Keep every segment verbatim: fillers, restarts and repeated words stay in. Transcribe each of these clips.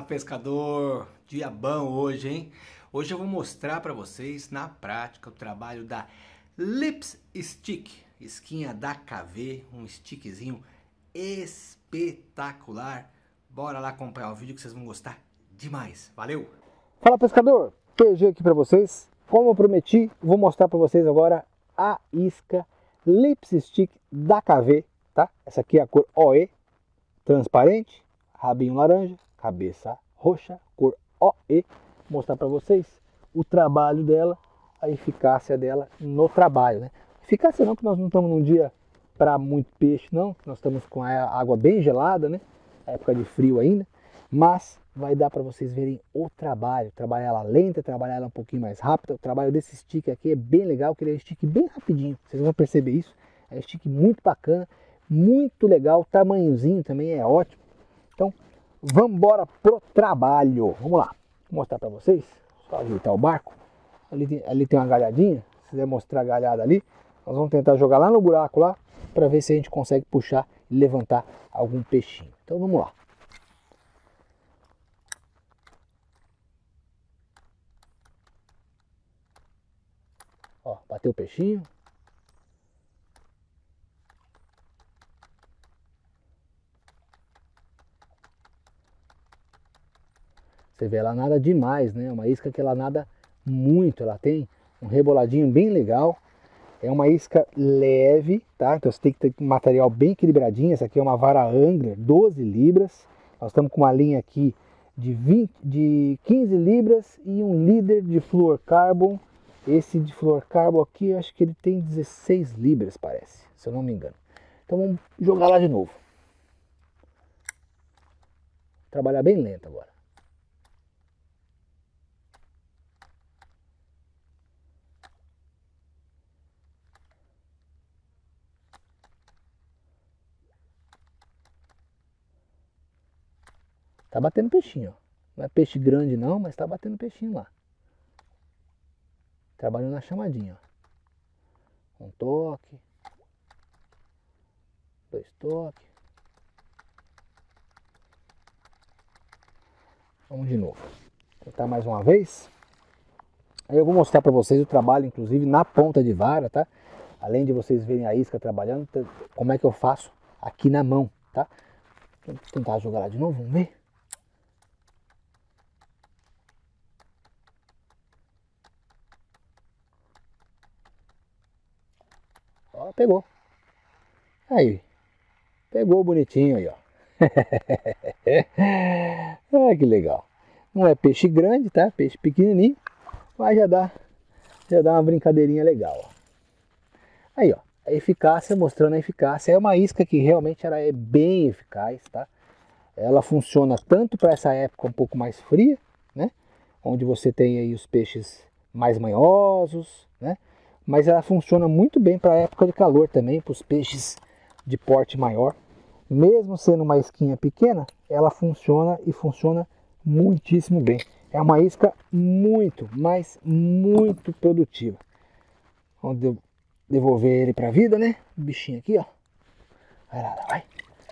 pescador, dia bom hoje, hein? Hoje eu vou mostrar para vocês na prática o trabalho da Lips Stick, isquinha da K V, um stickzinho espetacular. Bora lá acompanhar o vídeo que vocês vão gostar demais. Valeu! Fala pescador, P G aqui para vocês. Como eu prometi, vou mostrar para vocês agora a isca Lips Stick da K V, tá? Essa aqui é a cor O E, transparente, rabinho laranja, cabeça roxa, cor O E. Vou mostrar para vocês o trabalho dela, a eficácia dela no trabalho, né? Eficácia não, que nós não estamos num dia para muito peixe não, nós estamos com a água bem gelada, né? Época de frio ainda, mas vai dar para vocês verem o trabalho, trabalhar ela lenta, trabalhar ela um pouquinho mais rápida. O trabalho desse stick aqui é bem legal, que ele é um stick bem rapidinho, vocês vão perceber isso. É um stick muito bacana, muito legal, o tamanhozinho também é ótimo. Então, vamos embora pro trabalho. Vamos lá, vou mostrar para vocês, só ajeitar o barco. Ali tem, ali tem uma galhadinha, se quiser mostrar a galhada ali, nós vamos tentar jogar lá no buraco lá, para ver se a gente consegue puxar e levantar algum peixinho. Então vamos lá. Ó, bateu o peixinho. Você vê, ela nada demais, né? Uma isca que ela nada muito, ela tem um reboladinho bem legal. É uma isca leve, tá? Então você tem que ter um material bem equilibradinho. Essa aqui é uma vara Angler, doze libras. Nós estamos com uma linha aqui de, vinte, de quinze libras e um líder de fluorocarbon. Esse de fluorocarbon aqui, eu acho que ele tem dezesseis libras, parece, se eu não me engano. Então vamos jogar lá de novo. Trabalhar bem lento agora. Tá batendo peixinho, ó. Não é peixe grande não, mas tá batendo peixinho lá. Trabalhando na chamadinha, ó. Um toque. Dois toques. Vamos de novo. Vou tentar mais uma vez. Aí eu vou mostrar para vocês o trabalho, inclusive na ponta de vara, tá? Além de vocês verem a isca trabalhando, como é que eu faço aqui na mão, tá? Vou tentar jogar lá de novo, vamos ver. Ó, pegou. Aí. Pegou bonitinho aí, ó. Ah, que legal. Não é peixe grande, tá? Peixe pequenininho. Mas já dá, já dá uma brincadeirinha legal, ó. Aí, ó. A eficácia, mostrando a eficácia. É uma isca que realmente ela é bem eficaz, tá? Ela funciona tanto para essa época um pouco mais fria, né? Onde você tem aí os peixes mais manhosos, né? Mas ela funciona muito bem para a época de calor também, para os peixes de porte maior. Mesmo sendo uma isquinha pequena, ela funciona e funciona muitíssimo bem. É uma isca muito, mas muito produtiva. Vamos devolver ele para a vida, né? O bichinho aqui, ó. Vai lá, vai.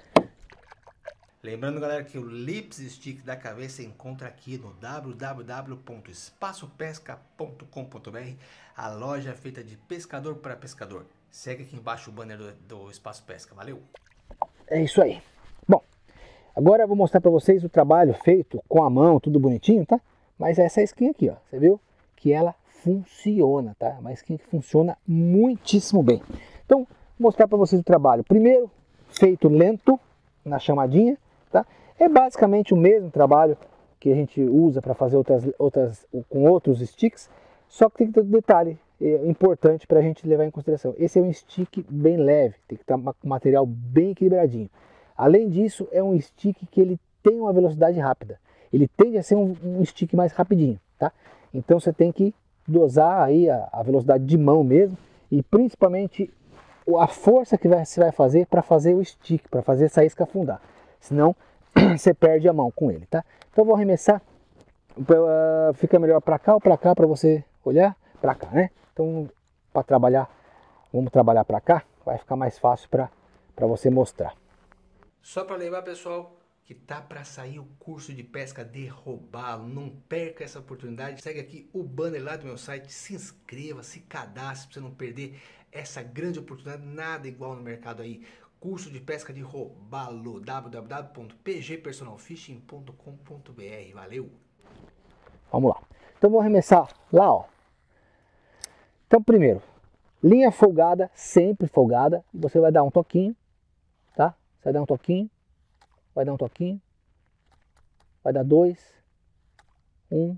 Lembrando, galera, que o Lips Stick da K V você encontra aqui no w w w ponto espaço pesca ponto com ponto b r, a loja feita de pescador para pescador. Segue aqui embaixo o banner do, do Espaço Pesca. Valeu! É isso aí. Bom, agora eu vou mostrar para vocês o trabalho feito com a mão, tudo bonitinho, tá? Mas essa isquinha aqui, ó, você viu que ela funciona, tá? Uma isquinha que funciona muitíssimo bem. Então, vou mostrar para vocês o trabalho. Primeiro, feito lento, na chamadinha, tá? É basicamente o mesmo trabalho que a gente usa para fazer outras, outras, com outros sticks, só que tem que ter um detalhe importante para a gente levar em consideração. Esse é um stick bem leve, tem que estar com material bem equilibradinho. Além disso, é um stick que ele tem uma velocidade rápida. Ele tende a ser um, um stick mais rapidinho, tá? Então você tem que dosar aí a, a velocidade de mão mesmo e principalmente a força que vai, você vai fazer para fazer o stick, para fazer essa isca afundar. Senão você perde a mão com ele, tá? Então eu vou arremessar, uh, fica melhor para cá ou para cá para você olhar, para cá, né? Então para trabalhar, vamos trabalhar para cá, vai ficar mais fácil para para você mostrar. Só para lembrar, pessoal, que tá para sair o curso de pesca de robalo. Não perca essa oportunidade. Segue aqui o banner lá do meu site, se inscreva, se cadastre para você não perder essa grande oportunidade, nada igual no mercado aí. Curso de pesca de robalo, w w w ponto p g personal fishing ponto com ponto b r. Valeu! Vamos lá. Então vou arremessar lá, ó. Então primeiro, linha folgada, sempre folgada. Você vai dar um toquinho, tá? Você vai dar um toquinho, vai dar um toquinho, vai dar dois, um,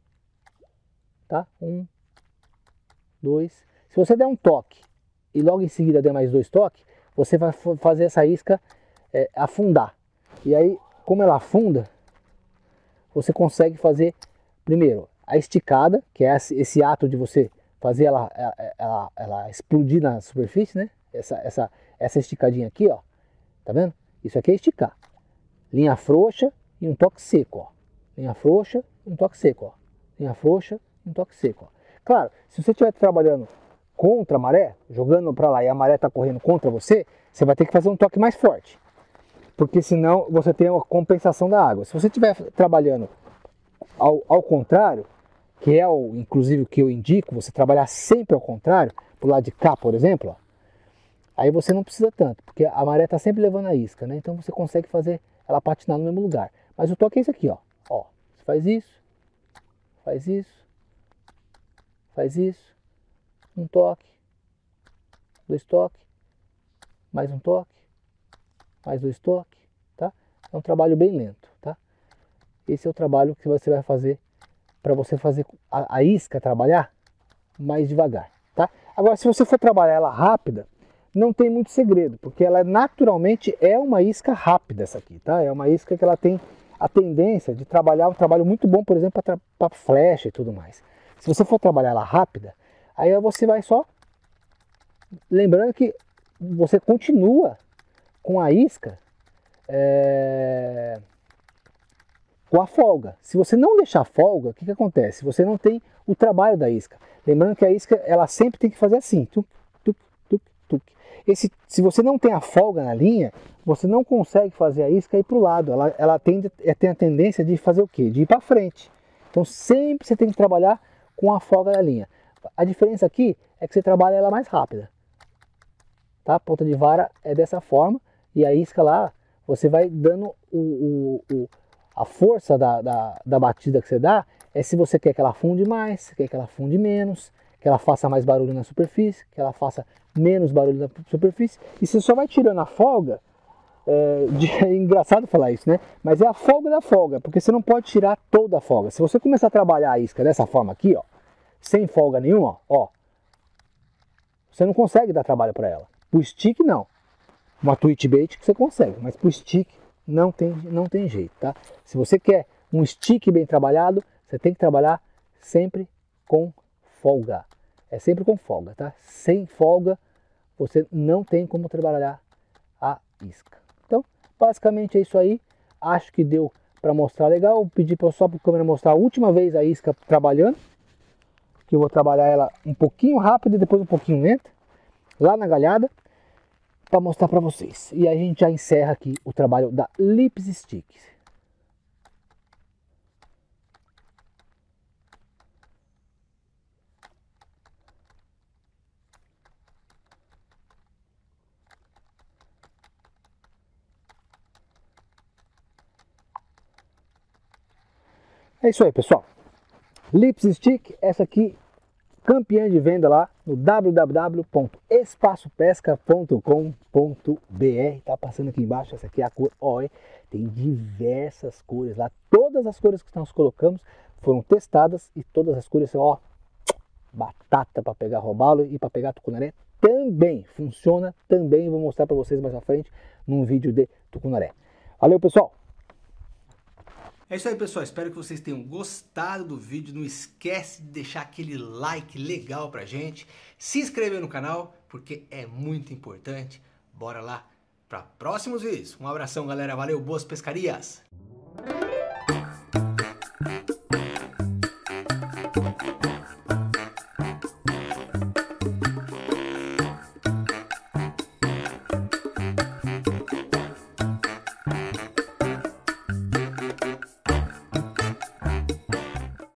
tá? Um, dois. Se você der um toque e logo em seguida der mais dois toques, você vai fazer essa isca é, afundar. E aí, como ela afunda, você consegue fazer, primeiro, a esticada, que é esse ato de você fazer ela, ela, ela explodir na superfície, né? Essa, essa, essa esticadinha aqui, ó. Tá vendo? Isso aqui é esticar. Linha frouxa e um toque seco, ó. Linha frouxa e um toque seco, ó. Linha frouxa e um toque seco, ó. Claro, se você estiver trabalhando contra a maré, jogando para lá e a maré está correndo contra você, você vai ter que fazer um toque mais forte, porque senão você tem a compensação da água. Se você estiver trabalhando ao, ao contrário, que é o, inclusive o que eu indico, você trabalhar sempre ao contrário, pro lado de cá, por exemplo, ó, aí você não precisa tanto, porque a maré está sempre levando a isca, né? Então você consegue fazer ela patinar no mesmo lugar. Mas o toque é esse aqui, ó. Ó, você faz isso, faz isso, faz isso, um toque, dois toques, mais um toque, mais dois toques, tá? É um trabalho bem lento, tá? Esse é o trabalho que você vai fazer para você fazer a, a isca trabalhar mais devagar, tá? Agora, se você for trabalhar ela rápida, não tem muito segredo, porque ela naturalmente é uma isca rápida essa aqui, tá? É uma isca que ela tem a tendência de trabalhar um trabalho muito bom, por exemplo, para flecha e tudo mais. Se você for trabalhar ela rápida, aí você vai só... Lembrando que você continua com a isca é... com a folga. Se você não deixar folga, o que, que acontece? Você não tem o trabalho da isca. Lembrando que a isca, ela sempre tem que fazer assim. Tuc, tuc, tuc, tuc. Esse, se você não tem a folga na linha, você não consegue fazer a isca ir para o lado. Ela, ela tem, tem a tendência de fazer o quê? De ir para frente. Então sempre você tem que trabalhar com a folga na linha. A diferença aqui é que você trabalha ela mais rápida. Tá? A ponta de vara é dessa forma. E a isca lá, você vai dando o, o, o, a força da, da, da batida que você dá. É se você quer que ela afunde mais, se quer que ela afunde menos, que ela faça mais barulho na superfície, que ela faça menos barulho na superfície. E você só vai tirando a folga. É, de, é engraçado falar isso, né? Mas é a folga da folga, porque você não pode tirar toda a folga. Se você começar a trabalhar a isca dessa forma aqui, ó, sem folga nenhuma, ó, você não consegue dar trabalho para ela. O stick não. Uma twitch bait que você consegue, mas pro stick não tem, não tem jeito, tá? Se você quer um stick bem trabalhado, você tem que trabalhar sempre com folga. É sempre com folga, tá? Sem folga, você não tem como trabalhar a isca. Então, basicamente é isso aí. Acho que deu para mostrar legal. Vou pedir só para a câmera mostrar a última vez a isca trabalhando. Que eu vou trabalhar ela um pouquinho rápido e depois um pouquinho lenta. Lá na galhada. Para mostrar para vocês. E aí a gente já encerra aqui o trabalho da Lips Stick. É isso aí, pessoal. Lips Stick, essa aqui, campeã de venda lá no w w w ponto espaço pesca ponto com ponto b r. Tá passando aqui embaixo, essa aqui é a cor O E. Tem diversas cores lá. Todas as cores que nós colocamos foram testadas e todas as cores são, ó, batata para pegar robalo e para pegar tucunaré também. Funciona também. Vou mostrar para vocês mais à frente num vídeo de tucunaré. Valeu, pessoal! É isso aí, pessoal. Espero que vocês tenham gostado do vídeo. Não esquece de deixar aquele like legal pra gente. Se inscrever no canal, porque é muito importante. Bora lá para próximos vídeos. Um abração, galera. Valeu, boas pescarias!